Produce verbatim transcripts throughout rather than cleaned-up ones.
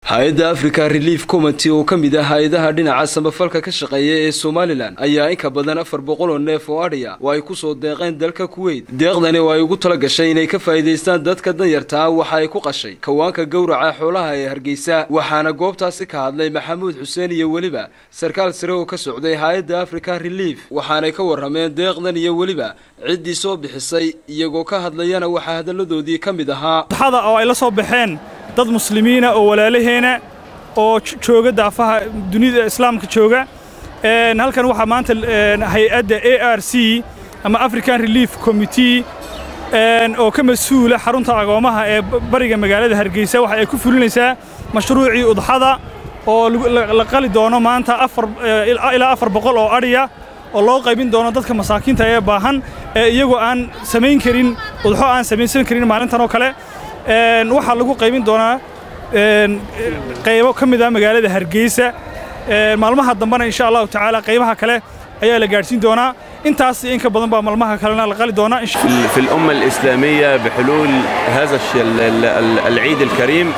hay'adda Africa Relief Committee oo kamid ah hay'adaha dhinaca samafalka ka shaqeeya ee Somaliland ayaa in ka badan afar boqol oo neef oo ariya oo ay ku soo deeqeen dalka Kuwait. Deeqdani waa ay ugu tala gashay inay ka faa'iideystaan dadka danyarta ah waxa ay ku qashay kawaanka gowraca xoolaha ee Hargeysa. Waxaana goobtaasi ka hadlay Maxamuud Xuseen iyo waliba sarkaal sare oo ka socday hay'adda Africa Relief. Waxaanay ka warrameen deeqdan iyo waliba ciddii soo bixisay iyagoo ka hadlayana waxa hadaladoodii kamid ahaa hada oo ay la soo baxeen dad muslimiina oo walaalaheena oo jooga daafaha dunida islaamka jooga een halkan waxa maanta hay'adda A R C ama African Relief Committee een oo ka mas'uula xarunta agoomaha ee bariga magaalada Hargeysa waxa ay ku fulinaysaa mashruucii udxada oo la qali doono maanta afar ilaa afar boqol oo ariya oo loo qaybin doono dadka masaakiinta ee baahan ee iyagoo aan sameyn karin udxo aan sameeysan karin maalintan oo kale een waxa lagu qaybin doonaa een qaybo kamid ah magaalada Hargeysa ee maalmaha dambana insha Allah taala qaybaha kale ayaa la gaarsiin doonaa intaas in ka badan baa maalmaha kalena la qali doonaa في الأمة الإسلامية بحلول هذا العيد الكريم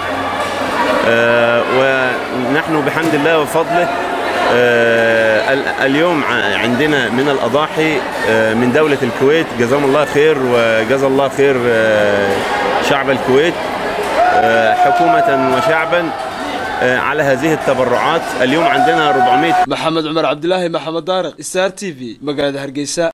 ونحن بحمد الله وفضله اليوم عندنا من الأضاحي من دولة الكويت جزاهم الله خير وجزا الله خير شعب الكويت حكومة وشعبا على هذه التبرعات. اليوم عندنا أربعمائة. محمد عمر عبد الله محمد طارق ستار تي في مقالة هرقيسة.